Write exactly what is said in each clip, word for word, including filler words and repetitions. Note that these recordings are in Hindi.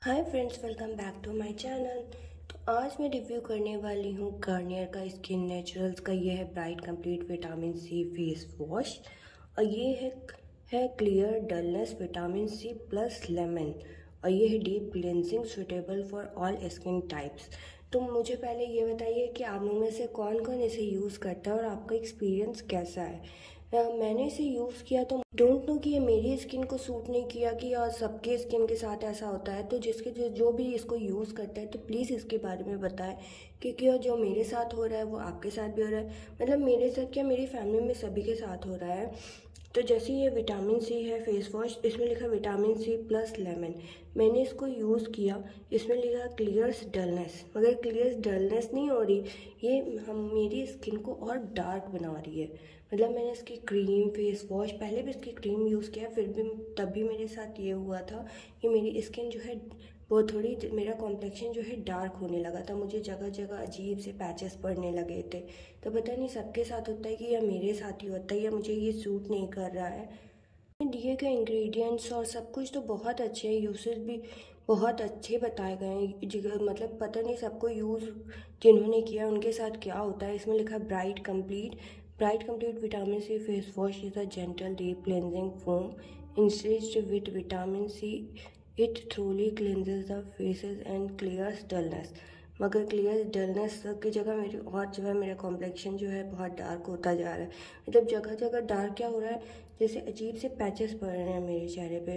Hi friends, welcome back to my channel. तो आज मैं रिव्यू करने वाली हूँ गार्नियर का स्किन नेचुरल्स का। ये है bright complete vitamin C face wash और ये है है clear dullness vitamin C plus lemon और ये है deep cleansing suitable for all skin types. तो मुझे पहले ये बताइए कि आप लोगों में से कौन कौन इसे यूज़ करता है और आपका एक्सपीरियंस कैसा है। मैंने इसे यूज़ किया तो डोंट नो कि ये मेरी स्किन को सूट नहीं किया कि और सबके स्किन के साथ ऐसा होता है। तो जिसके जो जो भी इसको यूज़ करता है तो प्लीज़ इसके बारे में बताएं, क्योंकि जो मेरे साथ हो रहा है वो आपके साथ भी हो रहा है। मतलब मेरे साथ क्या, मेरी फैमिली में सभी के साथ हो रहा है। तो जैसे ये विटामिन सी है फेस वॉश, इसमें लिखा विटामिन सी प्लस लेमन। मैंने इसको यूज़ किया, इसमें लिखा क्लियर्स डलनेस, मगर क्लियर्स डलनेस नहीं हो रही, ये हम मेरी स्किन को और डार्क बना रही है। मतलब मैंने इसकी क्रीम फेस वॉश, पहले भी इसकी क्रीम यूज़ किया, फिर भी तब भी मेरे साथ ये हुआ था कि मेरी स्किन जो है वो थोड़ी, मेरा कॉम्प्लेक्शन जो है डार्क होने लगा था, मुझे जगह जगह अजीब से पैचेस पड़ने लगे थे। तो पता नहीं सबके साथ होता है कि या मेरे साथ ही होता है या मुझे ये सूट नहीं कर रहा है। दिए गए इंग्रेडिएंट्स और सब कुछ तो बहुत अच्छे हैं, यूसेज भी बहुत अच्छे बताए गए हैं। मतलब पता नहीं सबको यूज़ जिन्होंने किया उनके साथ क्या होता है। इसमें लिखा bright complete bright complete vitamin C face wash is a gentle deep cleansing foam enriched with vitamin C. It thoroughly cleanses the faces and clears dullness. मगर क्लियर डलनेस की जगह मेरी और जो है मेरा कॉम्प्लेक्शन जो है बहुत डार्क होता जा रहा है। मतलब जगह जगह डार्क क्या हो रहा है, जैसे अजीब से पैचेस पड़ रहे हैं मेरे चेहरे पे।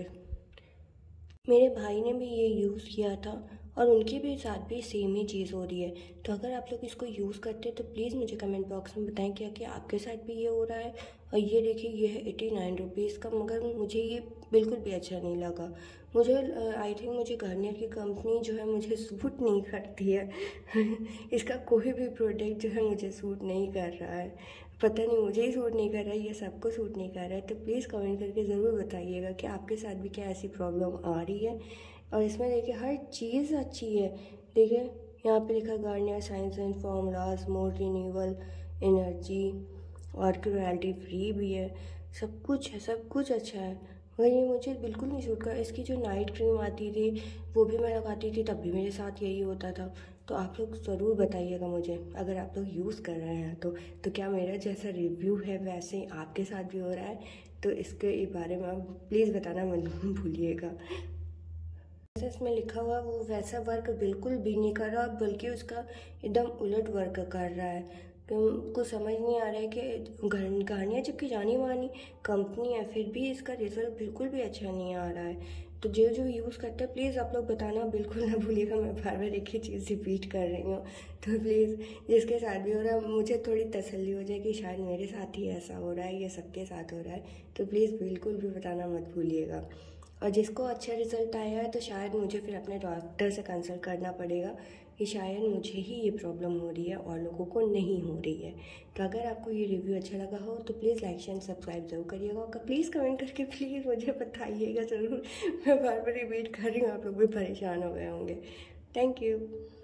मेरे भाई ने भी ये यूज़ किया था और उनके भी साथ भी सेम ही चीज़ हो रही है। तो अगर आप लोग इसको यूज़ करते हैं तो प्लीज़ मुझे कमेंट बॉक्स में बताएं क्या कि आपके साथ भी ये हो रहा है। और ये देखिए, ये है एटी नाइन रुपीज़ का, मगर मुझे ये बिल्कुल भी अच्छा नहीं लगा। मुझे आई थिंक मुझे गार्नियर की कंपनी जो है मुझे सूट नहीं करती है इसका कोई भी प्रोडक्ट जो है मुझे सूट नहीं कर रहा है। पता नहीं मुझे ही सूट नहीं कर रहा है, ये सबको सूट नहीं कर रहा है। तो प्लीज़ कमेंट करके ज़रूर बताइएगा कि आपके साथ भी क्या ऐसी प्रॉब्लम आ रही है। और इसमें देखिए हर चीज़ अच्छी है। देखिए यहाँ पे लिखा Garnier science and formulas more renewable energy और क्रुएल्टी फ्री भी है। सब कुछ है, सब कुछ अच्छा है, मगर ये मुझे बिल्कुल नहीं सूट कर। इसकी जो नाइट क्रीम आती थी वो भी मैं लगाती थी, तब भी मेरे साथ यही होता था। तो आप लोग ज़रूर बताइएगा मुझे, अगर आप लोग यूज़ कर रहे हैं तो तो क्या मेरा जैसा रिव्यू है वैसे ही आपके साथ भी हो रहा है। तो इसके बारे में आप प्लीज़ बताना मत भूलिएगा। जैसे इसमें लिखा हुआ वो वैसा वर्क बिल्कुल भी नहीं कर रहा, बल्कि उसका एकदम उलट वर्क कर रहा है। कुछ समझ नहीं आ रहा है कि गार्नियर जबकि जानी मानी कंपनी है, फिर भी इसका रिजल्ट बिल्कुल भी अच्छा नहीं आ रहा है। तो जो जो यूज़ करते हैं प्लीज़ आप लोग बताना बिल्कुल ना भूलिएगा। मैं बार बार एक ही चीज़ रिपीट कर रही हूँ। तो प्लीज़ जिसके साथ भी हो रहा है मुझे थोड़ी तसल्ली हो जाए कि शायद मेरे साथ ही ऐसा हो रहा है या सबके साथ हो रहा है। तो प्लीज़ बिल्कुल भी बताना मत भूलिएगा। और जिसको अच्छा रिजल्ट आया है तो शायद मुझे फिर अपने डॉक्टर से कंसल्ट करना पड़ेगा कि शायद मुझे ही ये प्रॉब्लम हो रही है और लोगों को नहीं हो रही है। तो अगर आपको ये रिव्यू अच्छा लगा हो तो प्लीज़ लाइक शेयर सब्सक्राइब जरूर करिएगा और प्लीज़ कमेंट करके प्लीज़ मुझे बताइएगा ज़रूर। मैं बार बार रिपीट कर रही हूँ, आप लोग भी परेशान हो गए होंगे। Thank you.